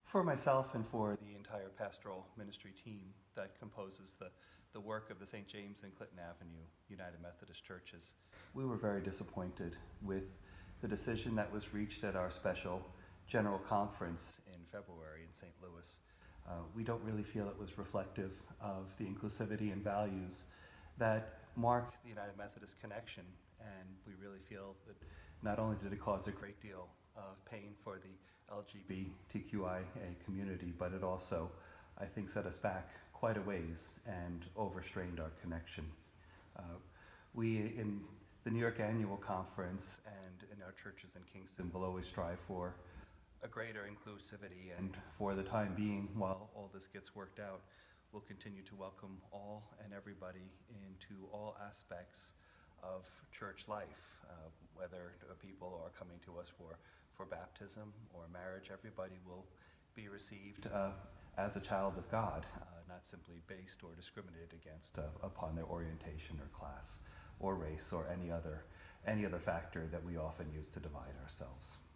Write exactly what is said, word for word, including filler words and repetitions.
For myself and for the entire pastoral ministry team that composes the, the work of the Saint James and Clinton Avenue United Methodist Churches, we were very disappointed with the decision that was reached at our special General Conference in February in Saint Louis. Uh, we don't really feel it was reflective of the inclusivity and values that mark the United Methodist connection, and we really feel that not only did it cause a great deal of pain for the L G B T Q I A community, but it also, I think, set us back quite a ways and overstrained our connection. Uh, we, in the New York Annual Conference and in our churches in Kingston, will always strive for a greater inclusivity, and for the time being, while all this gets worked out, we'll continue to welcome all and everybody into all aspects of church life, uh, whether people are coming to us for, for baptism or marriage. Everybody will be received uh, as a child of God, uh, not simply based or discriminated against uh, upon their orientation or class or race or any other, any other factor that we often use to divide ourselves.